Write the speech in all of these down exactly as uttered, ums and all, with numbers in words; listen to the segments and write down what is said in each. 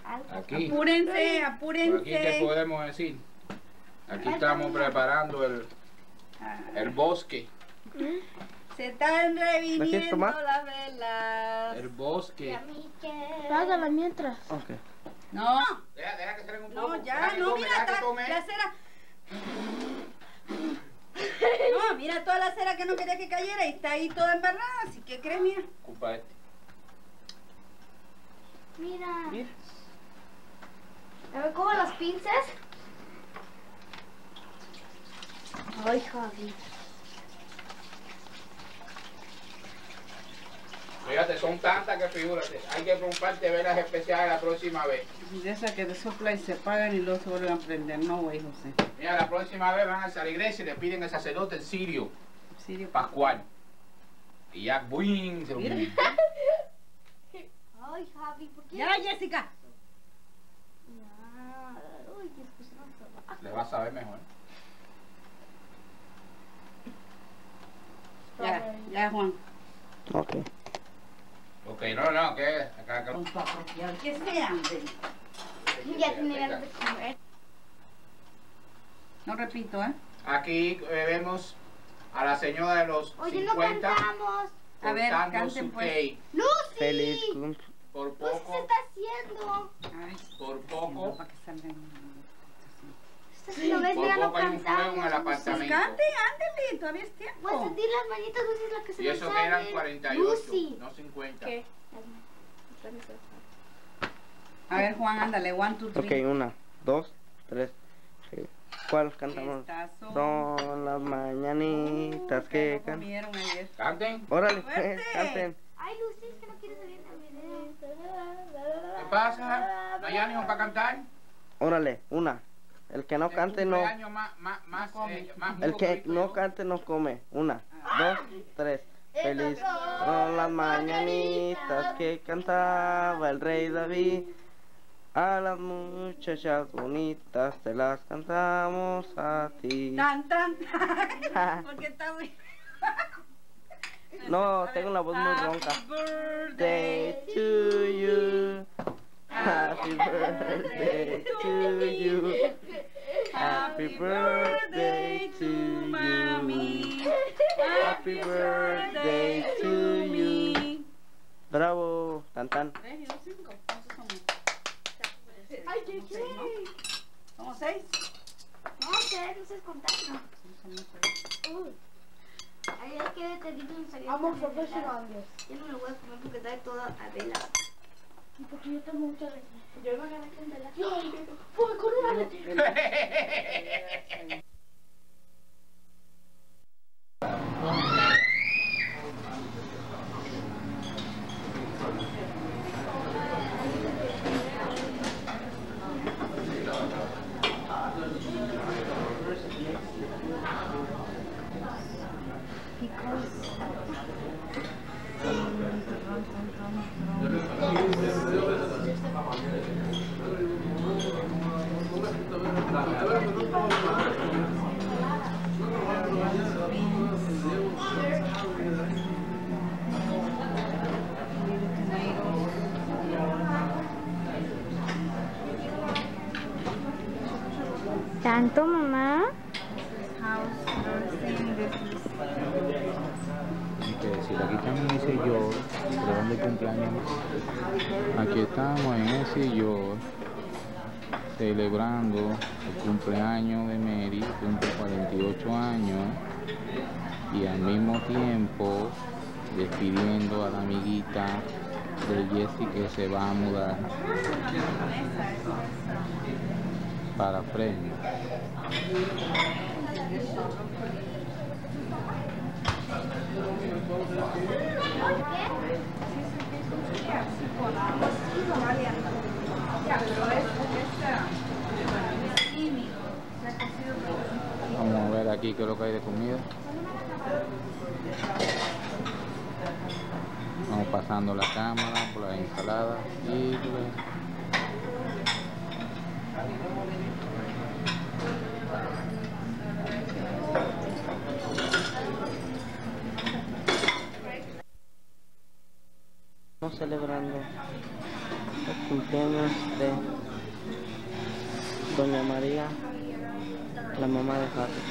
Aquí. Apúrense, apúrense. Por aquí te podemos decir. Aquí estamos preparando el, el bosque. Se están reviniendo las velas. El bosque. Págala mientras. Ok. No. Deja, deja que se den un poco. No, ya, Deja que no, tome, mira, deja que está, tome. la cera. No, mira toda la cera que no quería que cayera y está ahí toda embarrada, así que crees, mira. Ocupa este. Mira. Mira. A ver cómo las pinzas. Ay, Javi. Fíjate, son tantas que figúrate. Hay que comprarte velas especiales la próxima vez. De esas que sopla y se apagan y luego se vuelven a prender. No, güey, José. Mira, la próxima vez van a la iglesia y le piden al sacerdote el cirio Sirio. pascual. Y ya, ¡buin! Se lo Mira. ponen. Ay, Javi, ¿por qué? Ya, Jessica. No. Uy, qué escuchamos. Le vas a saber mejor. Ya, ya, Juan. Ok. Ok, no, no, que acá, acá. Con tu apropiado, que sean. Ya tenía ganas de comer. No repito, ¿eh? Aquí eh, vemos a la señora de los Oye, no cincuenta cantamos. A ver, cortando canten, su pues. cake. ¡Lucy! Feliz cum- Por Lucy se poco, está haciendo. Ay, por no, poco, para que salgan. Esta si lo ves, por mira, no poco hay un fuego en el cantamos. apartamento. Cante, ándale, todavía es Voy a tiempo. sentir las manitas, Lucy, es la que se Y me eso que eran sale. cuarenta y ocho, Lucy. no cincuenta. ¿Qué? A ver, Juan, ándale, one, two, Ok, three. una, dos, tres. Ok. ¿Cuál cantamos? Estas son- Son las mañanitas que no cantan. comieron ayer. Canten. Órale, pues, Fuerte. canten. Ay, Lucy, es que no quiere salir en el video. ¿Qué pasa? ¿No hay ánimo para cantar? Órale, una. El que no cante no. Cumpleaños más, más, más, eh, más El mucho que rico no yo. cante no come. Una, dos, tres. Feliz son las mañanitas que cantaba el rey David. A las muchachas bonitas te las cantamos a ti. Tan, tan, tan. Porque está muy... No, tengo una voz muy ronca. Happy birthday Day to you. Happy birthday to you. Happy birthday to mami. you. Happy birthday to you. Bravo, tan tan. ¿Tres y dos, cinco? ¿Cuántos somos? Ay, ¿qué qué? ¿Somos seis? No sé, no sé contar. Uy. Ay, es que te digo un secreto. Vamos profesionales. Yo no me lo voy a comer porque está toda a vela. ¿Y porque yo tengo mucha leche? Yo me gané con vela. Yo fue con una leche. ¿Tanto, mamá? Hay que decir, aquí estamos en el sillón, celebrando el cumpleaños. Aquí estamos en el sillón, celebrando el cumpleaños de Mary, cumple cuarenta y ocho años, y al mismo tiempo despidiendo a la amiguita de Jessie que se va a mudar para Fresno. Vamos a ver aquí qué es lo que hay de comida. Vamos pasando la cámara por la ensalada y Estamos celebrando cumpleaños de Doña María, la mamá de Javi.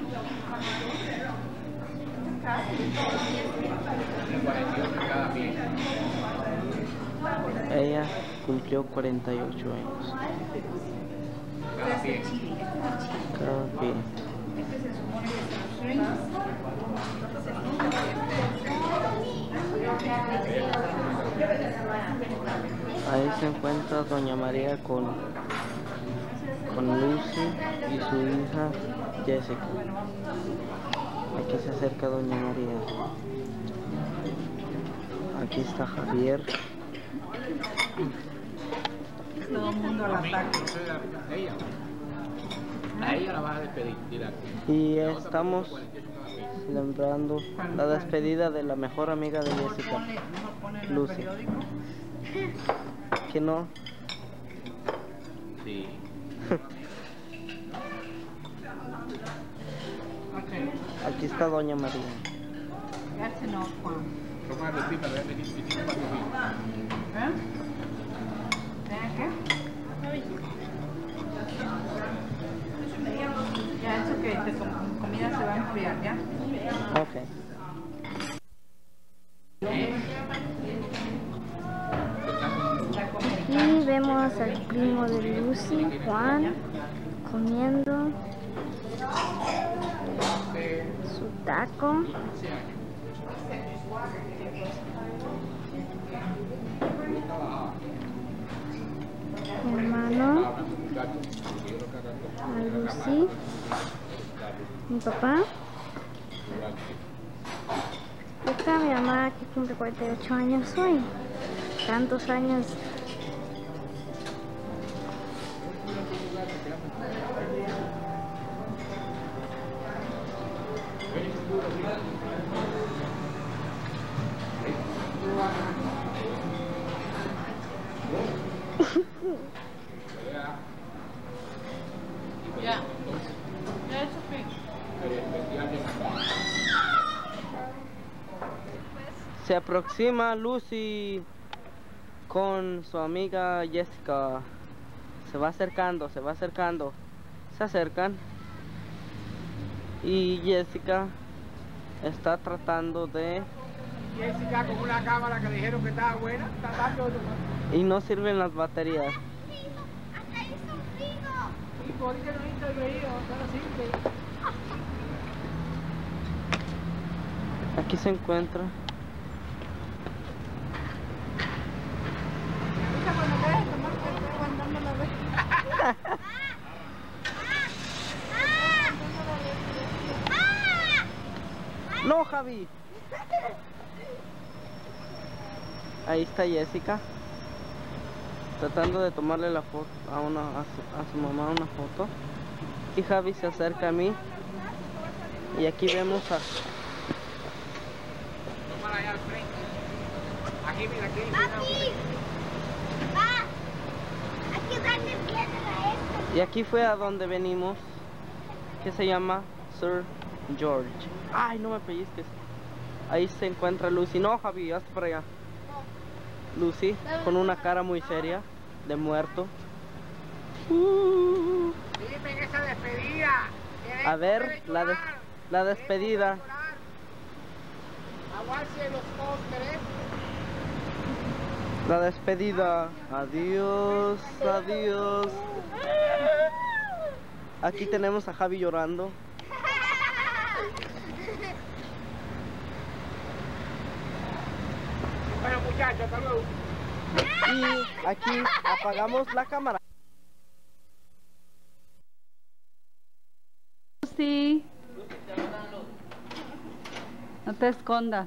Ella cumplió cuarenta y ocho años. Cada pie. Cada pie. Este se supone que se los rings. Ahí se encuentra Doña María con, con Lucy y su hija Jessica. Aquí se acerca Doña María. Aquí está Javier. Todo el mundo al ataque. Ella. A ella la vas a despedir. Dile. Y estamos celebrando la despedida de la mejor amiga de Jessica, Mejor ponle en el Lucy. periódico. ¿Que no? Sí. Ok. Aquí está Doña María. That's enough, Juan. Toma de pipa, de pipa para tu vida. ¿Eh? ¿Ven qué? Ya, eso que te com comida se va a enfriar, ¿ya? Ok. Y vemos al primo de Lucy, Juan, comiendo su taco. Mi hermano, a Lucy, mi papá. Esta mi mamá que cumple cuarenta y ocho años hoy. Tantos años. Ya. Ya, eso que. Se aproxima Lucy con su amiga Jessica. Se va acercando, se va acercando. Se acercan. Y Jessica está tratando de... Jessica con una cámara que dijeron que estaba buena, está dando... Y no sirven las baterías. Y por qué no intervenido, no sirve. Aquí se encuentra. No, Javi. Ahí está Jessica, tratando de tomarle la foto a una a su, a su mamá una foto. Y Javi se acerca a mí. Y aquí vemos a... Tómala allá al frente. Aquí, mira, aquí. Papi, va, hay que darle piedra a esto. Y aquí fue a donde venimos, que se llama Sir George. Ay, no me pellizques. Ahí se encuentra Lucy. No, Javi, hasta para allá. Lucy, con una cara muy seria, de muerto. Uh. Dime en esa despedida. A ver, la, de, la despedida. Aguante los postres. La despedida. Adiós, adiós. Aquí tenemos a Javi llorando. Bueno, muchachos, hasta luego. Y aquí apagamos la cámara. Sí. No te escondas.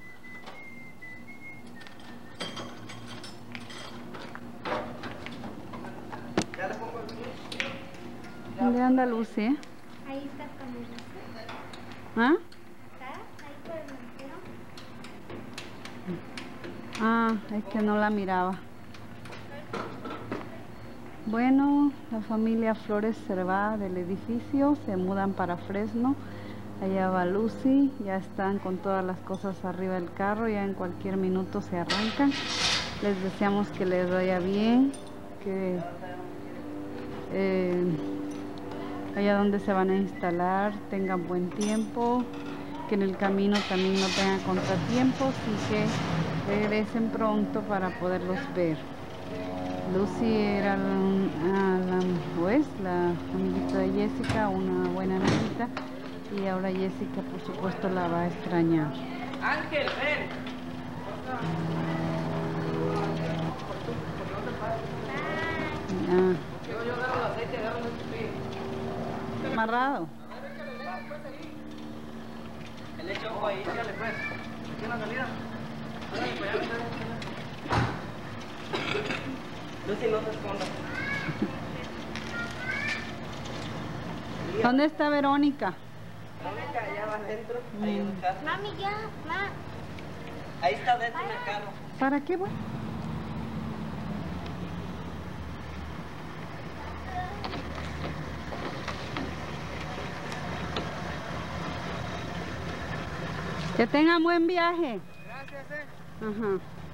¿Dónde anda Lucy? Ahí está con el Lucy. ¿Ah? Acá, ahí por el mentero. Ah, es que no la miraba. Bueno, la familia Flores se va del edificio, se mudan para Fresno. Allá va Lucy, ya están con todas las cosas arriba del carro, ya en cualquier minuto se arrancan. Les deseamos que les vaya bien, que eh, allá donde se van a instalar tengan buen tiempo, que en el camino también no tengan contratiempos y que regresen pronto para poderlos ver. Lucy era la, la, pues, la amiguita de Jessica, una buena amiguita, y ahora Jessica por supuesto la va a extrañar. Ángel, ven. Ah. Amarrado. El hecho ojo ahí, sígale pues. Aquí en la salida. Lucy, no se esconda. ¿Dónde está Verónica? Verónica, allá va adentro. Ahí en el carro. Mami, ya, ma. Ahí está dentro del carro. ¿Para qué voy? Que tengan buen viaje. Gracias, eh. Ajá.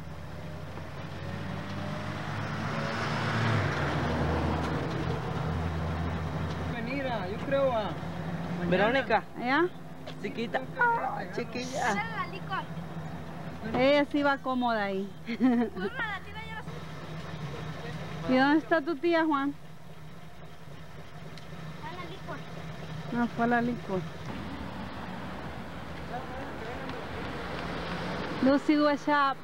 Mira, yo creo a... Verónica, ¿Ya? chiquita. Ah, chiquilla. Dale la licor. Ella sí va cómoda ahí. Juan, la tía ya la... ¿Y dónde está tu tía, Juan? Dale la licor. No, fue a la licor. Lucy, what's up?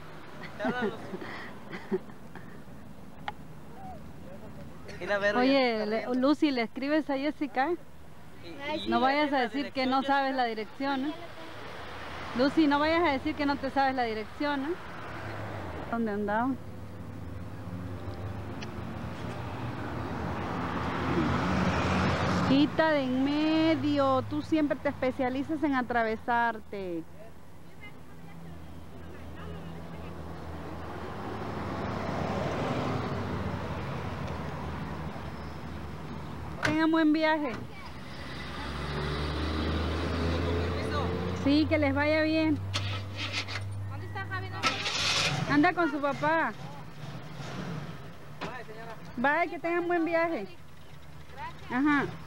Mira, Vero, Oye, le- Lucy, ¿le escribes a Jessica? y- y- No y vayas a la decir que dirección no ya sabes está. la dirección, ¿eh? Lucy, no vayas a decir que no te sabes la dirección, ¿eh? ¿Dónde andaba? Quita de en medio, tú siempre te especializas en atravesarte. Tengan buen viaje. Sí, que les vaya bien. ¿Dónde está Javi? ¿No? Anda con su papá. Bye, que tengan buen viaje. Ajá.